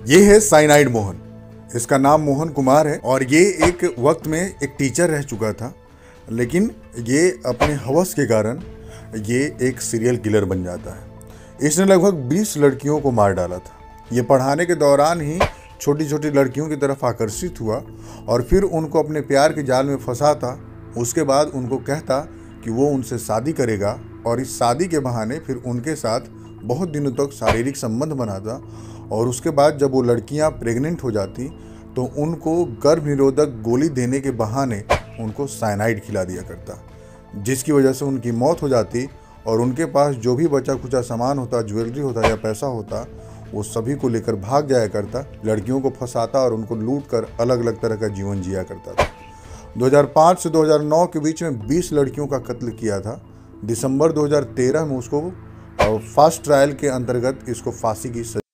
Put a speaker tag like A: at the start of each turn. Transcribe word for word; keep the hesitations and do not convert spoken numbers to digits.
A: ये है साइनाइड मोहन। इसका नाम मोहन कुमार है और ये एक वक्त में एक टीचर रह चुका था, लेकिन ये अपने हवस के कारण ये एक सीरियल किलर बन जाता है। इसने लगभग बीस लड़कियों को मार डाला था। ये पढ़ाने के दौरान ही छोटी छोटी लड़कियों की तरफ आकर्षित हुआ और फिर उनको अपने प्यार के जाल में फंसाता। उसके बाद उनको कहता कि वो उनसे शादी करेगा और इस शादी के बहाने फिर उनके साथ बहुत दिनों तक शारीरिक संबंध बनाता और उसके बाद जब वो लड़कियां प्रेग्नेंट हो जाती तो उनको गर्भ निरोधक गोली देने के बहाने उनको साइनाइड खिला दिया करता, जिसकी वजह से उनकी मौत हो जाती और उनके पास जो भी बचा खुचा सामान होता, ज्वेलरी होता या पैसा होता, वो सभी को लेकर भाग जाया करता, लड़कियों को फंसाता और उनको लूट कर अलग अलग तरह का जीवन जिया करता था। दो हज़ार पाँच से दो हज़ार नौ के बीच में बीस लड़कियों का कत्ल किया था। दिसंबर दो हज़ार तेरह में उसको फास्ट ट्रायल के अंतर्गत इसको फांसी की